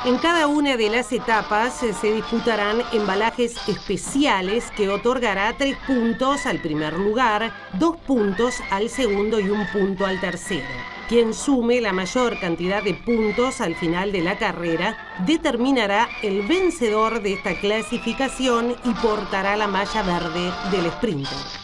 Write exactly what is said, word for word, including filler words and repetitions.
En cada una de las etapas se disputarán embalajes especiales que otorgará tres puntos al primer lugar, dos puntos al segundo y un punto al tercero. Quien sume la mayor cantidad de puntos al final de la carrera determinará el vencedor de esta clasificación y portará la malla verde del sprinter.